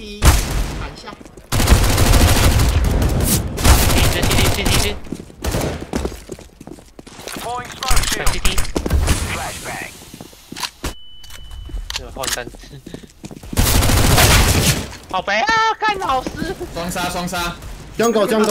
CT 砍一下。 CT。看 CT。这个换弹。好白啊！看老师。 双杀。 jungle。